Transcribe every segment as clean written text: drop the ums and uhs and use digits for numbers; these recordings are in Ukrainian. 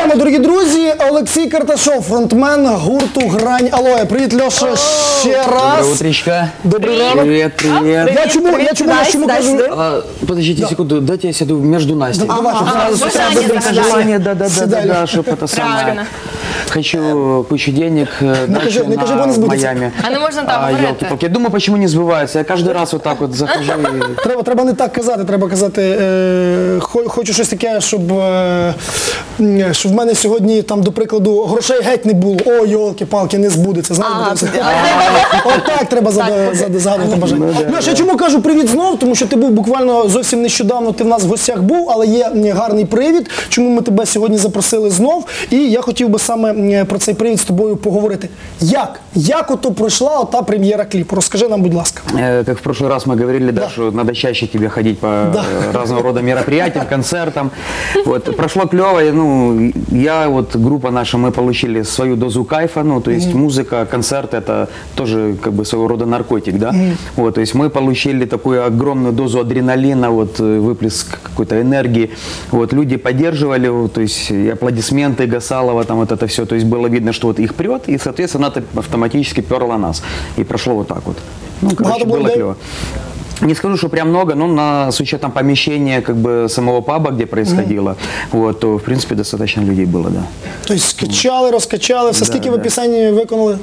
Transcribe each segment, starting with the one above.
Вітаємо, дорогі друзі! Олексій Карташов, фронтмен гурту «Грань Алоє». Привіт, Льоша, ще раз. Доброе утречко. Добрий ранок. Привет, привет. Я чому кажу? Подождите секунду, дайте я сяду между Настей. Желание, да, чтобы это самое. Хочу кучу денег, дачу не кажи, бо не на збудеться. Майами. А не можна так говорити? Ёлки-палки. Я думаю, почему не сбывается. Я каждый раз вот так вот захожу и... Треба не так казати, треба казати, хочу щось таке, щоб в мене сьогодні, там, до прикладу, грошей геть не було. О, йолки-палки, не збудеться. Знаєте, отак треба загадувати бажання. Льош, я чому кажу привіт знов? Тому що ти був буквально зовсім нещодавно, ти в нас в гостях був, але є гарний привід, чому ми тебе сьогодні запросили знов. І я хотів би саме про цей привід з тобою поговорити. Як ото пройшла ота прем'єра кліпу? Розкажи нам, будь ласка. Как в прошлый раз мы говорили, да, что надо чаще тебе ходить по разного рода мероприятиям, концертам. Вот. Прошло клево, ну, я, вот, группа наша, мы получили свою дозу кайфа, ну, то есть музыка, концерт, это тоже, как бы, своего рода наркотик, да. Вот, то есть мы получили такую огромную дозу адреналина, вот, выплеск какой-то энергии. Вот, люди поддерживали, вот, то есть и аплодисменты Гасалова, там, вот это все, то есть было видно, что вот их прет, и, соответственно, это автоматически перло нас. И прошло вот так вот. Ну, короче, было клево. Не скажу, что прям много, но с учетом помещения, как бы, самого паба, где происходило, вот, то, в принципе, достаточно людей было, да. Тобто скачали, розкачали, все, скільки ви пісень виконали?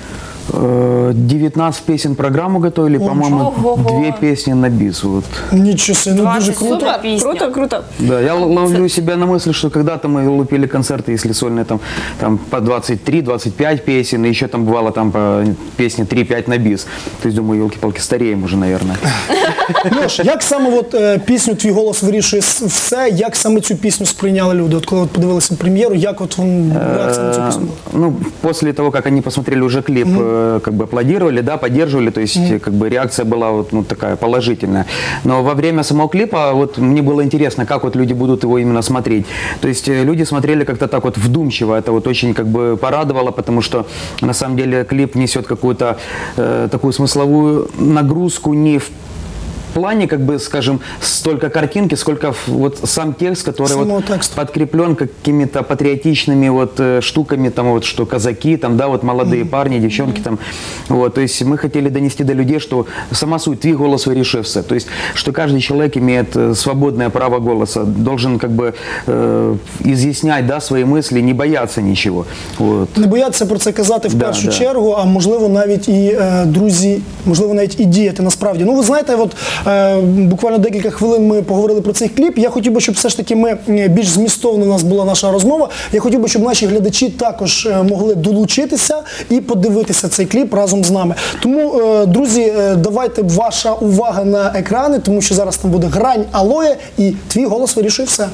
19 песен программу готовили, по-моему, 2 песни на бис. Вот. Ничего себе, ну дуже круто. Круто. Да, я ловлю себя на мысли, что когда-то мы лупили концерты, если сольные, там по 23-25 песен, и еще там бывало там по песни 3-5 на бис. То есть, думаю, елки-палки, стареем уже, наверное. Леш, як саме пісню «Твій голос вирішує все», як саме цю пісню сприйняли люди? От коли подивилися прем'єру, як реакція на цю пісню була? Ну, после того, как они посмотрели уже клип, как бы аплодировали, да, поддерживали, то есть, как бы, реакция была вот, ну, такая положительная. Но во время самого клипа вот мне было интересно, как вот люди будут его именно смотреть. То есть люди смотрели как-то так вот вдумчиво, это вот очень, как бы, порадовало, потому что на самом деле клип несет какую-то такую смысловую нагрузку не в плане, как бы, скажем, столько картинки, сколько вот сам текст, который вот подкреплен какими-то патриотичными вот штуками, там вот, что казаки, там, да, вот молодые парни, девчонки, там, вот, то есть мы хотели донести до людей, что сама суть, твой голос вирішує все, то есть, что каждый человек имеет свободное право голоса, должен, как бы, изъяснять, да, свои мысли, не бояться ничего. Вот. Не боятися про це казати в першу чергу, а можливо навіть і, друзі, можливо навіть і діяти насправді. Ну, ви знаєте, от буквально декілька хвилин ми поговорили про цей кліп. Я хотів би, щоб все ж таки ми більш змістовно у нас була наша розмова. Я хотів би, щоб наші глядачі також могли долучитися і подивитися цей кліп разом з нами. Тому, друзі, давайте ваша увага на екрани, тому що зараз там буде «Грань Алоє» і «Твій голос вирішує все».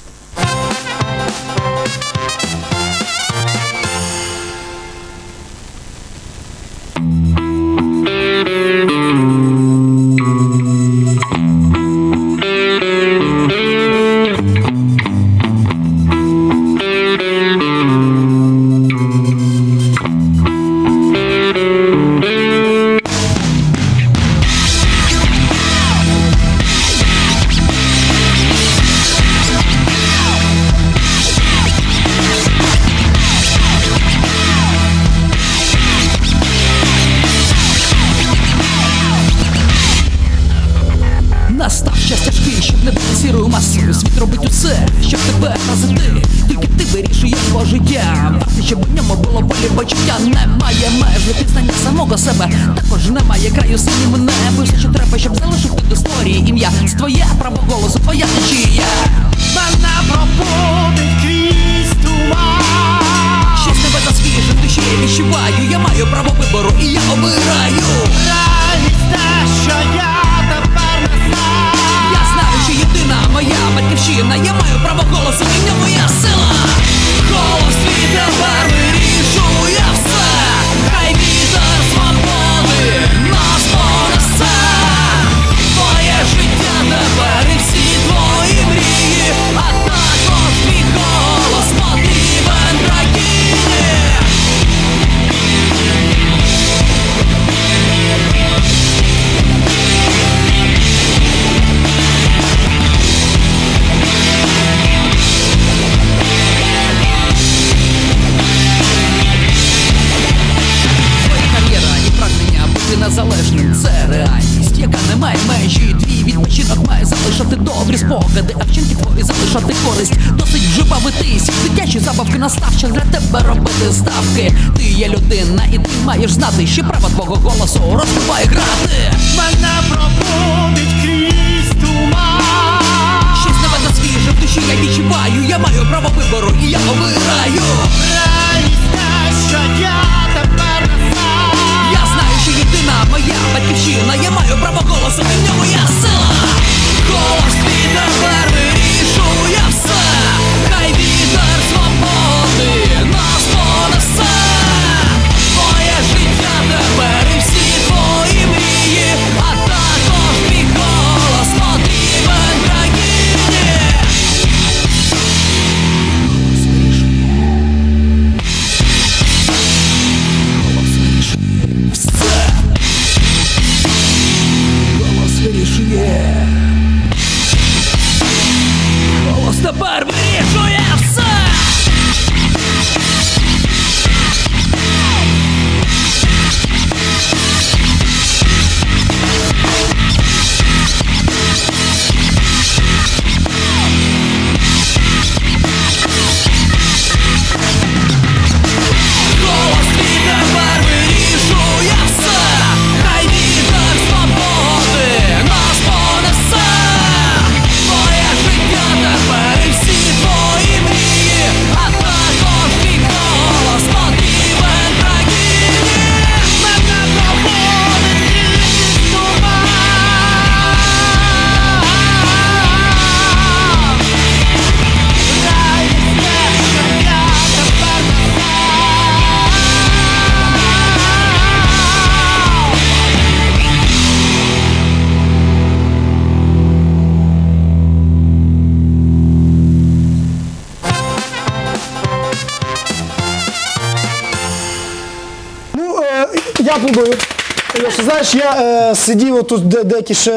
Настав час тяжкий, щоб не бути сірою масою. Світ робить усе, щоб тебе разити. Тільки ти вирішуєш своє життя. Варто, щоб у ньому було волі почуття. Немає меж для пізнання самого себе. Також немає краю синім небу. Все, що треба, щоб залишити до історії ім'я. Це твоє право голосу, твоя течія. Мене пробудить крізь туман. Щось нове та свіже в душі я відчуваю. Я маю право вибору і я обираю. Реальність те, що я тепер не сам. Я знаю, що єдина моя батьківщина. Я маю право голосу, і в ньому є сила. Голос твій тепер вирішує все. Хай вітер свободи нас понесе. Твоє життя тепер і всі твої мрії, а також твій голос потрібен країні. спогади, а вчинки твої залишати користь. Досить вже бавитись, дитячі забавки настав час для тебе робити ставки. Ти є людина і ти маєш знати, що право твого голосу розбиває грати. Мене пробудить крізь туман. Щось нове та свіже в душі я відчуваю. Я маю право вибору і я обираю. Реальність те, що я тепер не сам. Я знаю, що єдина моя батьківщина. Я маю право голосу, і в ньому я сила. Голос твій тепер вирішує все. Хай вітер свободи нас понесе. Твоє життя тепер і всі твої мрії, а також твій голос потрібен країні. Голос вирішує все. Голос вирішує. Голос тепер вирішує все. Голос твій тепер вирішує все. Хай вітер свободи нас понесе. Твоє життя тепер і всі твої мрії, а також твій голос потрібен країні. Мене пробудить крізь туман. Реальність те, що я тепер не сам. Ну, я плодую. Знаєш, я сидів тут, деякі ще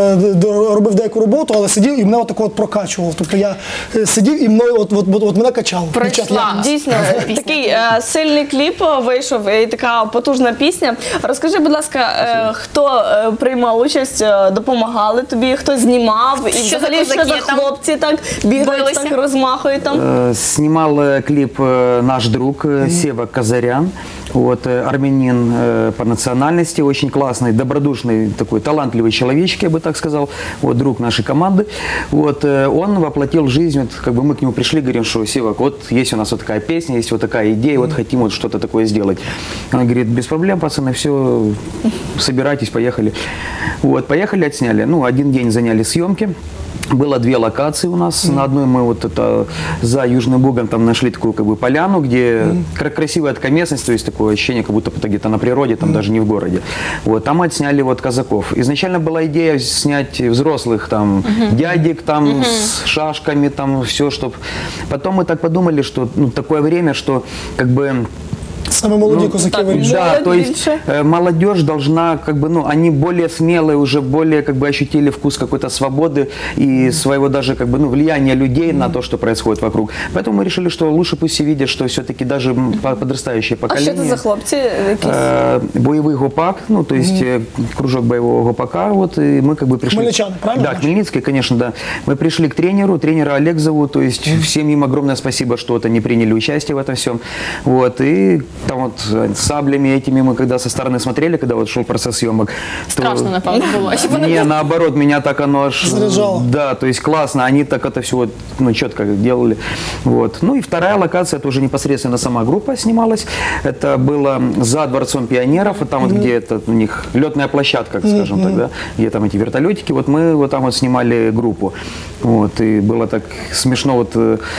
робив деяку роботу, але сидів і мене отако от прокачував. Тобто я сидів і мною от мене качало. Пройшла. Дійсно, такий сильний кліп вийшов і така потужна пісня. Розкажи, будь ласка, хто приймав участь, допомагали тобі, хто знімав, і Що взагалі за що за козаки там хлопці так бігають, билися? так розмахують там? Снимал клип наш друг Сева Казарян, вот, армянин по национальности, очень классный, добродушный, такой талантливый человечек, я бы так сказал, вот, друг нашей команды. Вот, он воплотил в жизнь, вот, как бы мы к нему пришли, говорим, что Севак, вот есть у нас вот такая песня, есть вот такая идея, вот хотим вот что-то такое сделать. Он говорит, без проблем, пацаны, все, собирайтесь, поехали. Вот, поехали, отсняли. Ну, один день заняли съемки. Было две локации у нас. На одной мы вот это за Южным Бугом там нашли такую как бы поляну, где красивая такая местность, то есть такое ощущение, как будто где-то на природе, там даже не в городе. Вот там мы отсняли вот казаков. Изначально была идея снять взрослых там дядек там с шашками, там все, чтобы. Потом мы так подумали, что ну, такое время, что как бы. Саме молоді козаки вирішують. Да, Молодь то есть больше. молодежь должна, как бы, ну, они более смелые, уже более, как бы, ощутили вкус какой-то свободы и своего даже, как бы, ну, влияния людей на то, что происходит вокруг. Поэтому мы решили, что лучше пусть все видят, что все-таки даже подрастающее А поколение. що це за хлопці? Якісь? Боевой ГОПАК, ну, то есть кружок боевого ГОПАКа, вот, и мы как бы пришли... Хмельничаны, правильно? Да, Хмельницкий, конечно, да. Мы пришли к тренеру, тренера Олег зовут, то есть всем им огромное спасибо, что вот они приняли участие в этом всем. Вот, и там вот с саблями этими мы когда со стороны смотрели, когда вот шел процесс съемок. Страшно, напевно, було. Не, наоборот, меня так оно аж... Заряжало. Да, то есть классно, они так это все вот, ну, четко делали. Вот. Ну и вторая локация, это уже непосредственно сама группа снималась. Это было за Дворцом пионеров, и там вот где это у них летная площадка, скажем так, да, где там эти вертолетики. Вот мы вот там вот снимали группу. Вот, и было так смешно, вот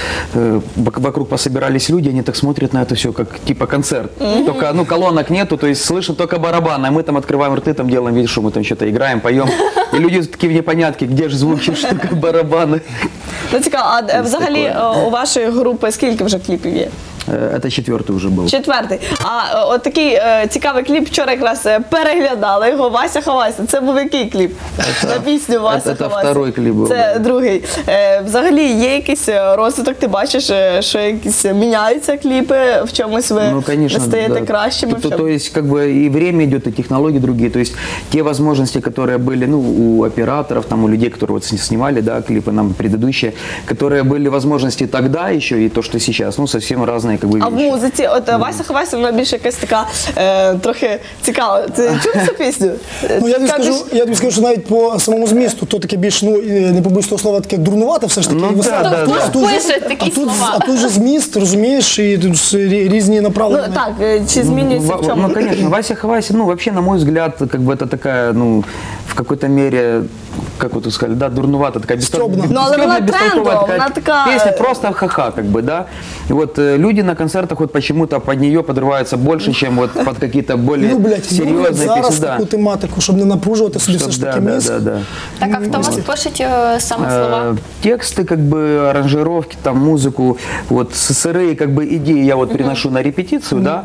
вокруг пособирались люди, они так смотрят на это все, как типа концерт. Только, ну, колонок нету, то есть слышно только барабаны, а мы там открываем рты, там делаем вид, что мы там что-то играем, поем. И люди такие в непонятке, где же звуки, что такое барабаны. Ну цікаво, а взагалі у вашої групи скільки вже кліпів є? Это 4-й уже был. Четвертий. А от такий цікавий кліп вчора якраз переглядали його Вася Хавася. Це був який кліп? На пісню Вася Це Хавася. второй кліп був, Це да. другий. Взагалі є якийсь розвиток, ти бачиш, що якісь міняються кліпи, в чомусь ви Ну, конечно, стаєте да. кращими? в То чому? есть, как бы и время идет, и технологии другие. То есть, те возможности, которые были, ну, у операторов, там, у людей, которые вот снимали, да, клипы нам предыдущие, которые были возможности тогда еще, и то, что сейчас, ну, совсем разные, как бы, А в вещи. музиці, от Вася Хавася, вона більше якась така трохи цікава. Ти чув цю пісню? Ну, я тобі Така скажу, що навіть по самому змісту, то таке більш, ну, не побоюсь того слова, таке дурнувате все ж таки. Ну, і веселе. да, да, Хто да. ж тут же- пише такі слова? А тут же зміст, розумієш, і тут різні Ну направлення. так, чи змінюється в чому? Ну, конечно, Вася Хавася, ну, вообще, на мой взгляд, как бы это такая, ну, в какой-то мере, как вот вы сказали, да, дурновато, такая Стёбна. Ну, але вона бестолковая трендова, такая вона така, песня, просто ха-ха, как бы, да. И вот люди на концертах вот почему-то под нее подрываются больше, чем вот под какие-то более Люблять серьезные зараз песни, да. таку тематику, щоб не напружувати собі все ж Да, таки да, мізк. да, да. Так, а хто у вас пишуть саме слова? Тексты, как бы, аранжировки, там, музыку, вот, сырые, как бы, идеи я вот приношу на репетицию, да,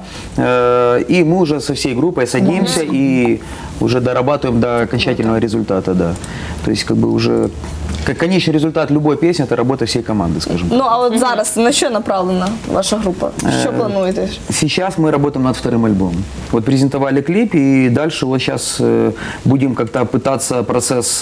и мы уже со всей группой садимся и уже дорабатываем до окончательного результата, да. То есть, как бы, уже, как конечный результат любой песни, это работа всей команды, скажем. Ну, а от зараз на що направлена ваша група? Що плануєте? Сейчас мы работаем над вторым альбомом. Вот презентовали клип, и дальше вот сейчас будем как-то пытаться процесс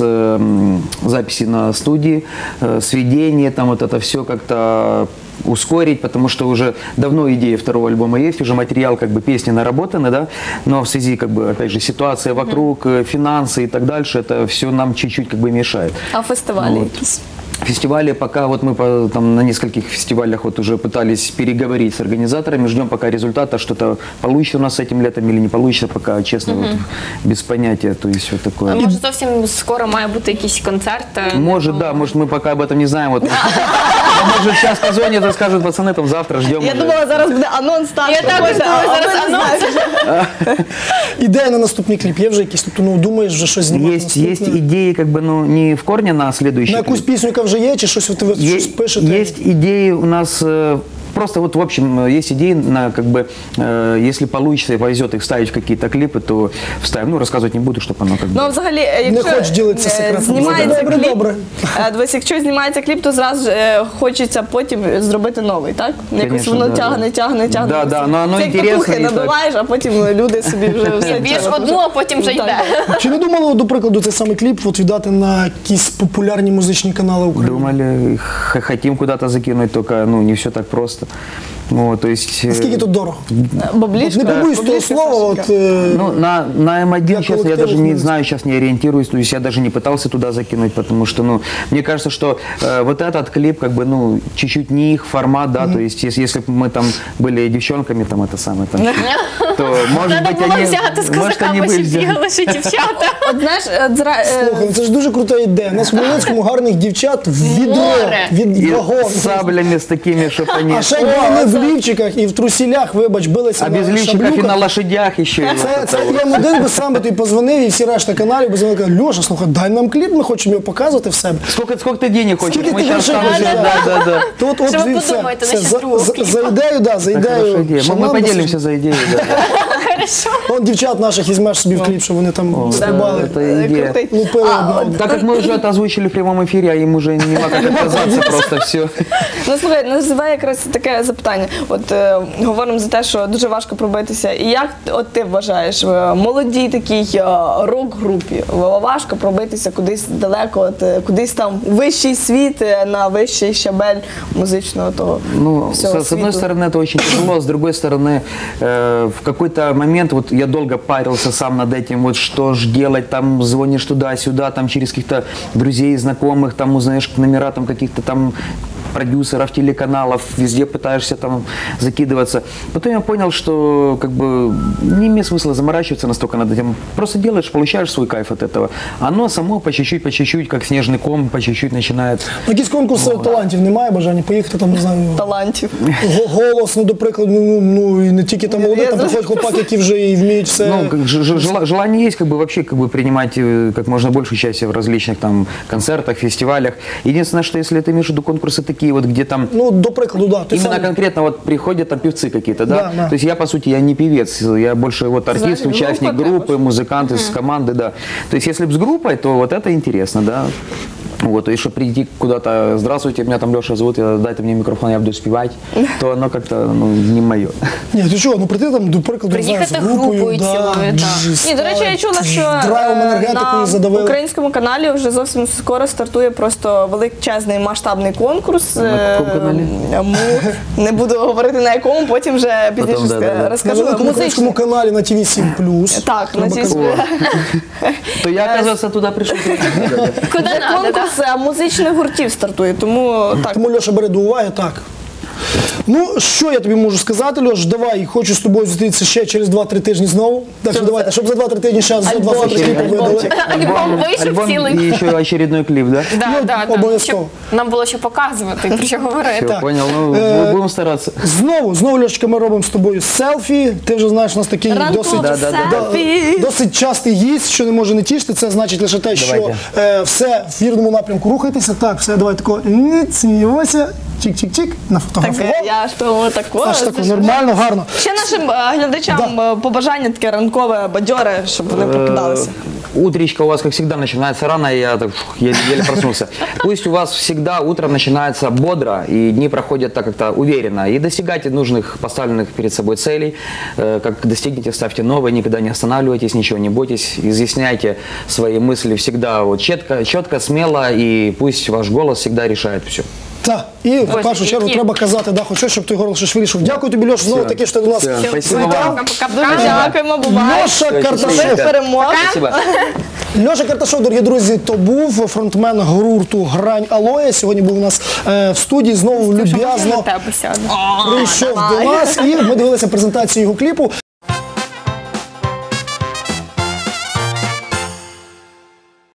записи на студии, сведения, там вот это все как-то ускорить, потому что уже давно идея второго альбома есть, уже материал, как бы, песни наработаны, да, но в связи, как бы, опять же, ситуация вокруг, финансы и так дальше, это все нам чуть-чуть, как бы, мешает. А фестивалі Вот. якісь? Фестивали пока, вот мы там на нескольких фестивалях вот уже пытались переговорить с организаторами, ждем пока результата, что-то получится у нас этим летом или не получится, пока, честно, вот, без понятия, то есть вот такое. Може, зовсім скоро має бути якийсь концерт? Может, да, может, мы пока об этом не знаем, вот, может, сейчас позвонят и скажут, пацаны, там завтра ждем. Я уже. думала, зараз буде анонс старшого. Я також гостя, думала, а ви зараз не анонс. знаєте. Ідея на наступний кліп є вже якісь? Тобто, ну, думаєш вже щось знімати наступне? Есть идеи, как бы, ну, не в корне на следующий На якусь клип. пісню, яка вже є, чи щось ви щось пишете? Есть идеи у нас, просто вот в общем есть идеи, на, как бы, если получится и повезет их вставить в какие-то клипы, то вставим. Ну, рассказывать не буду, чтобы оно как бы... Ну, а взагалі, якщо хочеш ділитися секретом? знімається Добре, кліп, добре. дивись, якщо знімається кліп, то зразу хочеться потім зробити новий, так? Якось Конечно, воно да, тягне. Да, да, но оно Це як інтересно петухи і так. набиваєш, а потім люди собі вже все Б'єш тягнуть. одну, а потім вже Ну, так. йде. Чи не думали, до прикладу, цей самий кліп от віддати на якісь популярні музичні канали України? Думали, хотим куда-то закинуть, только, ну, не все так просто. Вот, то есть... Наскільки тут дорого? Баблішка. Не побоюсь того баблішка, слова, Сашенька. от, Ну, на М1, Для честно, я коллективов даже не музыки. знаю, сейчас не ориентируюсь, то есть я даже не пытался туда закинуть, потому что, ну, мне кажется, что вот этот клип, как бы, ну, чуть-чуть не их формат, да, то есть если бы мы там были девчонками, там, это самое, там, то, может Треба быть, було они, взяти з может, они козаками, бы щоб взяли. бігали ще дівчата. От знаєш, слухай, ну це ж дуже крута ідея. У нас в Хмельницькому гарних дівчат в відро, Море. від И вагон. с саблями, с такими, чтобы они... А ще й вони в лівчиках і в трусілях, вибач, билися А без на лифчиков и шаблюках. на лошадях еще. и Це, вот це это вот. я йому один би сам би тобі позвонив і всі решта каналів би дзвонили, кажуть, Льоша, слухай, дай нам кліп, ми хочемо його показувати в себе. Сколько ты денег хочешь? Скільки Мы ти сейчас грошей там хочеш? уже, да. То от Що ви і все. подумаєте Все, насчет другого кліпу? за ідею, да, за Хорошая ідею. идея. Мы Шанам поделимся за идею. Да. Хорошо. Он дівчат наших візьмеш собі в кліп, щоб вони там стрибали, Это идея. крутий. лупили одного. Так как мы уже это озвучили в прямом эфире, а им уже нема как отказаться, просто все. Ну, слухай, називай якраз таке запитання. От говоримо за те, що дуже важко пробитися. І як от ти вважаєш, в молодій такій рок-групі важко пробитися кудись далеко, от, кудись там у вищий світ, на вищий щабель музичного того Ну, всього с одной світу? стороны, это очень тяжело, с другой стороны, в какой-то момент, вот я долго парился сам над этим, вот что ж делать, там звонишь туда-сюда, там через каких-то друзей, знакомых, там узнаешь номера там каких-то там продюсеров, телеканалов, везде пытаешься там закидываться. Потом я понял, что как бы не имеет смысла заморачиваться настолько над этим. Просто делаешь, получаешь свой кайф от этого. Оно само по чуть-чуть, как снежный ком, по чуть-чуть начинает. Якісь конкурси талантів немає бажання поїхати там, не знаю, Талантів. голос, ну, до прикладу, ну і не тільки там молодий, там приходять хлопаки, які вже і вміють все. Ну, как желание есть, как бы вообще как бы принимать как можно больше участия в различных там концертах, фестивалях. Единственное, что если ты имеешь в виду конкурсы такие, такие вот, где там Ну, до прикладу, да. Ти именно сам- конкретно вот приходят там певцы какие-то, да? Да, да. То есть я, по сути, я не певец, я больше вот артист, Значит, участник группа группы, музыкант из команды, да. То есть если бы с группой, то вот это интересно, да. Вот, и что прийти куда-то, здравствуйте, меня там Леша зовут, дайте мне микрофон, я буду спевать, то оно как-то не мое. Ні, ти чого, ну прийти там, до прикладу, не знаю, з Приїхати групою, групою цілою, так. Ні, до речі, я чула, що драйвом, енергетикою на задавили. українському каналі вже зовсім скоро стартує просто величезний масштабний конкурс. На якому каналі? Не буду говорити на якому, потім вже пізніше да. На розкажу. великому українському каналі на ТВ 7+. Так, на Треба ті казати. То я, оказывается, туда пришел. Куди Вже надо, конкурс музичних гуртів стартує, тому так. Тому Льоша бере до уваги, так. Ну, що я тобі можу сказати, Льош, давай, хочу з тобою зустрітися ще через 2-3 тижні знову. Так що давайте, щоб за 2-3 тижні ще за 2-3 кліпи видали. Альбом вийшов Альбом цілий. и еще очередной клип, да? Да, обов'язково. щоб нам було що показувати, про що говорити. Все, понял, ну, будем стараться. Знову, Льошечка, ми робимо з тобою селфі. Ти вже знаєш, у нас такий Ранкове досить, селфі. досить частий гість, що не може не тішити. Це значить лише те, що все в вірному напрямку рухайтеся. Так, все, давай тако, сміємося, чик-чик-чик, нафотографував. Я ж того такого. Аж тако, нормально, гарно. Ще нашим глядачам побажання таке ранкове, бадьоре, щоб вони прокидалися. Утречка у вас, как всегда, начинается рано, и я так, еле проснулся. Пусть у вас всегда утром начинается бодро, и дни проходят так как-то уверенно. И достигайте нужных поставленных перед собой целей. Как достигнете, ставьте новые, никогда не останавливайтесь, ничего не бойтесь. Изъясняйте свои мысли всегда вот четко, смело, и пусть ваш голос всегда решает все. Так, і в першу чергу треба казати, да, хоч щось, щоб той горло щось вирішив. Дякую тобі, Льош, знову таки, що ти до нас Все, спасибо завітав. вам. Дуже дякуємо, бувай. Льоша Нових Карташов. перемог. Спасибо. Льоша Карташов, дорогі друзі, то був фронтмен гурту «Грань Алоє». Сьогодні був у нас в студії, знову Можна на люб'язно тебе сяду. прийшов до нас, і ми дивилися презентацію його кліпу.